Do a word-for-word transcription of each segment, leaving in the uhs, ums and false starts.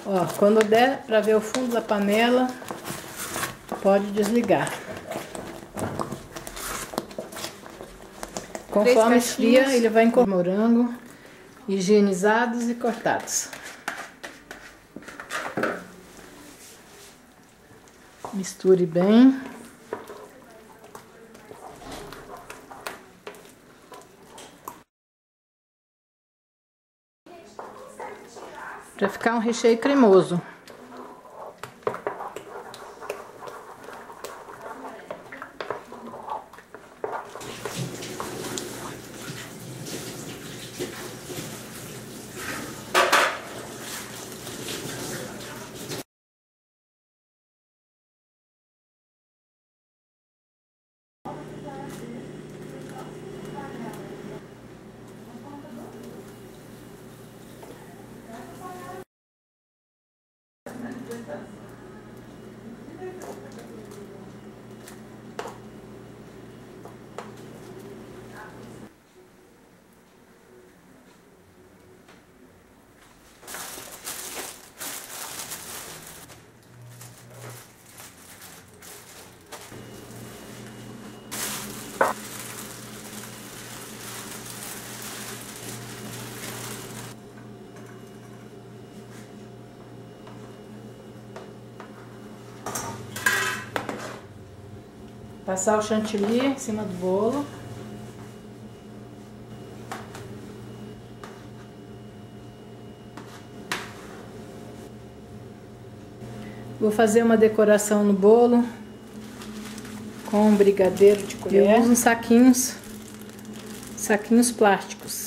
Ó, quando der para ver o fundo da panela, pode desligar. Conforme esfria, ele vai incorporando morango higienizados e cortados. Misture bem. Para ficar um recheio cremoso. Passar o chantilly em cima do bolo. Vou fazer uma decoração no bolo com um brigadeiro de colher. Eu uso uns saquinhos, saquinhos plásticos.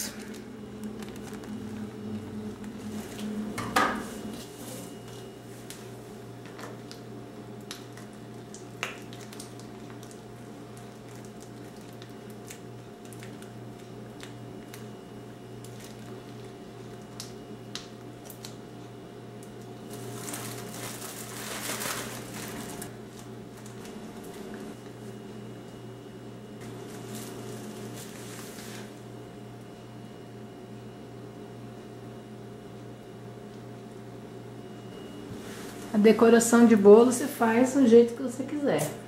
A decoração de bolo você faz do jeito que você quiser.